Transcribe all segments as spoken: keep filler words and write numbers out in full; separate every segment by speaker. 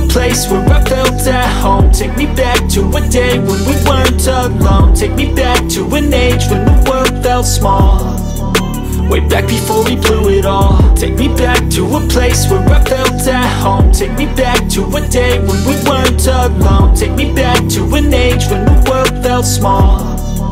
Speaker 1: a place where I felt at home. Take me back to a day when we weren't alone. Take me back to an age when the world felt small, way back before we blew it all. Take me back to a place where I felt at home. Take me back to a day when we weren't alone. Take me back to an age when the world felt small,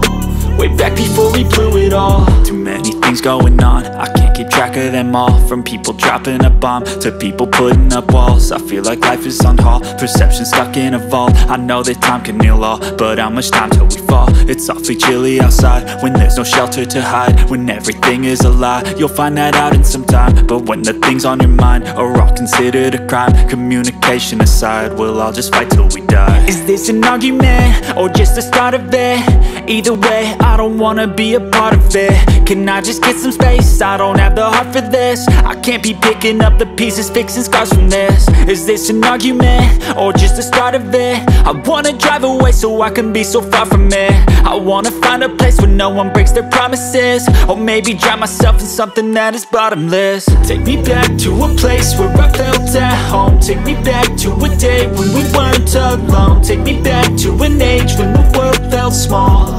Speaker 1: way back before we blew it all. Too many things going on, I can't keep track of them all. From people dropping a bomb to people putting up walls. I feel like life is on hold, perception stuck in a vault. I know that time can heal all, but how much time till we fall? It's awfully chilly outside when there's no shelter to hide. When everything is a lie, you'll find that out in some time. But when the things on your mind are all considered a crime, communication aside, we'll all just fight till we die. Is this an argument or just the start of it? Either way, I don't wanna be a part of it. Can I just get some space? I don't have the heart for this. I can't be picking up the pieces, fixing scars from this. Is this an argument or just the start of it? I wanna drive away so I can be so far from it. I wanna find a place where no one breaks their promises, or maybe drown myself in something that is bottomless. Take me back to a place where I felt at home. Take me back to a day when we weren't alone. Take me back to an age when the world felt small,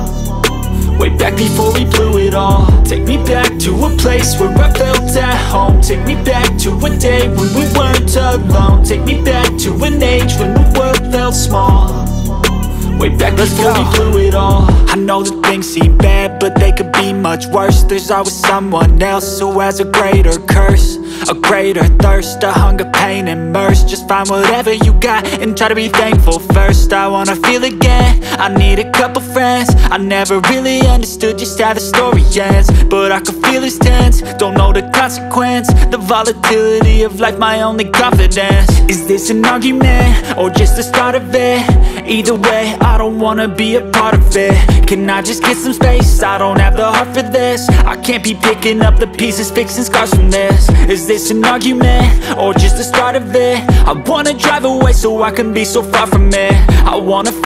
Speaker 1: way back before we blew it all. Take me back to a place where I felt at home. Take me back to a day when we weren't alone. Take me back to an age when the world felt small, way back before we blew it all. I know that things seem bad, but they could be much worse. There's always someone else who has a greater curse, a greater thirst, a hunger, pain, and mercy. Just find whatever you got and try to be thankful first. I wanna feel again, I need a couple friends. I never really understood just how the story ends, but I can feel it's tense, don't know the consequence. The volatility of life, my only confidence. Is this an argument or just the start of it? Either way, I don't wanna be a part of it. Can I just get some space? I don't have the heart for this. I can't be picking up the pieces, fixing scars from this. Is this an argument or just the start of it? I wanna drive away so I can be so far from it. I wanna